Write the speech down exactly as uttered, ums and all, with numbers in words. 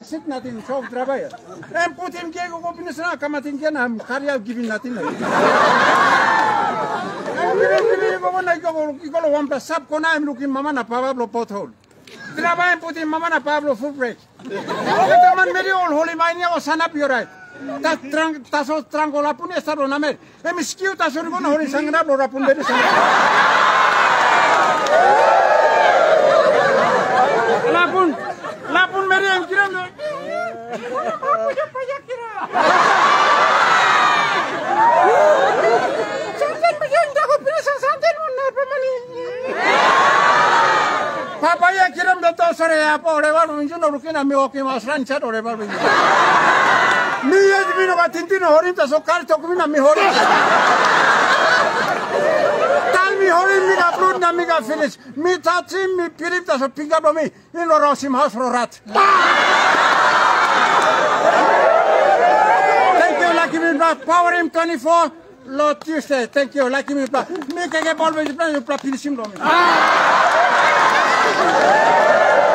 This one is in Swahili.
Sit natin, so trabaho. Em Putin kaya ko pinasana kamatin kaya na karya giving natin na. Em giving giving ko na ikaw ikaw lo wampa sab ko na em lukin mama na Pablo pothole. Trabaho em Putin mama na Pablo full break. Ito man meri all holy mine ko sanap yoray. Ta trang taso trango lapun esta ro namer. Em skiu taso ko na holy sangra lo rapun meri sangra. Lapun lapun meri em kiram no. Apa ya paya kira? Santen bagian jago pilih santen mana pemani. Papa ya kiram datang sore apa orang baru minjun orang kena mewakili masran cat orang baru minjun. Ni ya bino katintin horin tak sokar cok bina mi horin. Tal mi horin mi upload na mi ka finish. Mi tatsim mi pilih tak sok pick up mi. Ini orang sim house rorat. Thank you, Lucky Me Black. Power M twenty-four, Lord Tuesday. Thank you, Lucky Me Black. Me kaya ball with the plan, you play finishing room.